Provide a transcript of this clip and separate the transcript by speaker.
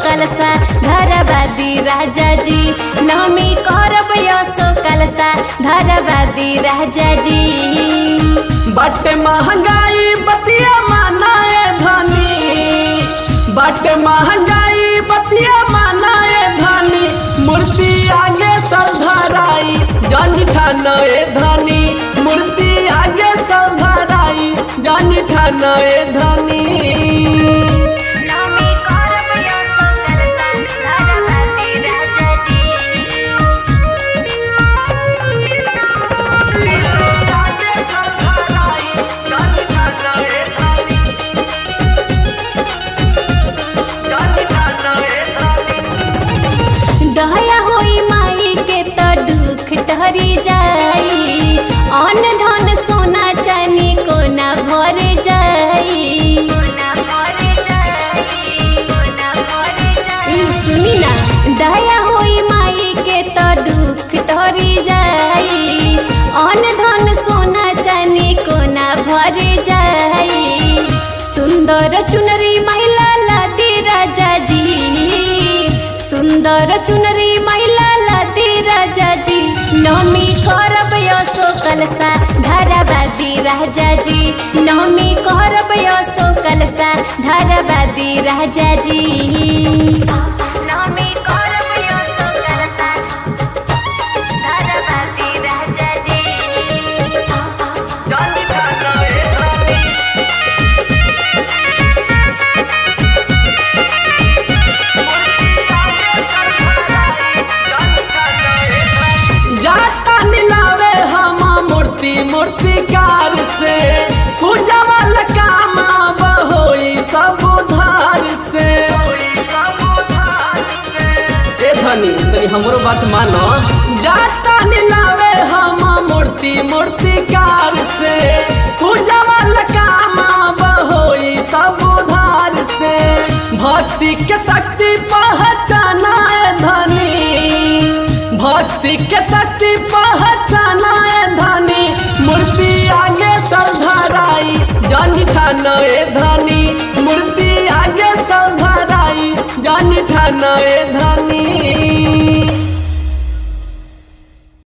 Speaker 1: कलसा धरबादी राजा जी नवमी करब यसो कलसा धरबादी राजा जी।
Speaker 2: बट महंगाई बतिया मानाए धनी, बट महंगाई बतिया मानाए धनी, मूर्ति आगे सल धराई जानी ठानाए धनी, मूर्ति आगे सल धराई जानी ठानाए धनी।
Speaker 1: दया होई माई के तो दुख टहरी जाई, अन धन सोना चानी को ना भर जाई। सुनी ना दया होई माई के तो दुख टहरी जाई, अन धन सोना चानी को ना भर जाई। सुंदर चुनरी महिला लादी राजा जी, सुंदर चुनरी महिला लादी राजा जी नवमी करब यसो कलसा धरबादी राजा जी, नवमी करब यसो कलसा धरबादी राजा जी। नवमी करब यसो कलसा धरबादी राजा जी।
Speaker 2: जाता नीलावे हम मूर्तिकार से, पूजा वाला काम अब होई सब उधार से। ए धनी तनी हमरो बात मानो, जाता नीलावे हम मूर्तिकार से, पूजा वाला काम अब होई सब उधार से। भक्ति के शक्ति पहचाना है धनी, भक्ति के शक्ति पहचाना है धनी, मूर्ति आगे सल धराई जानी ठानाए धनी, मूर्ति आगे सल धराई जानी ठानाए धनी।